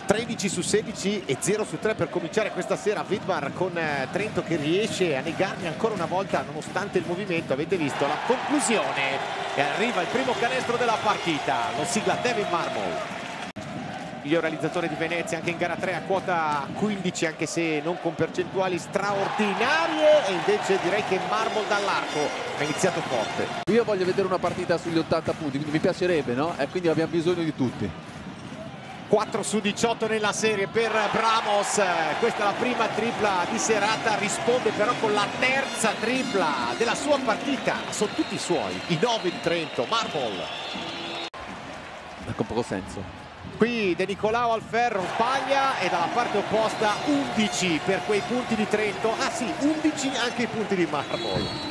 13 su 16 e 0 su 3 per cominciare questa sera. Vidmar con Trento che riesce a negarmi ancora una volta nonostante il movimento. Avete visto la conclusione e arriva il primo canestro della partita, lo sigla Devin Marble, miglior realizzatore di Venezia anche in gara 3 a quota 15, anche se non con percentuali straordinarie, e invece direi che Marble dall'arco ha iniziato forte. Io voglio vedere una partita sugli 80 punti, quindi mi piacerebbe, no? E quindi abbiamo bisogno di tutti. 4 su 18 nella serie per Bramos, questa è la prima tripla di serata, risponde però con la terza tripla della sua partita, sono tutti i suoi, i 9 di Trento. Marble Con poco senso. qui De Nicolao al ferro, sbaglia, e dalla parte opposta 11 per quei punti di Trento, ah sì, 11 anche i punti di Marble.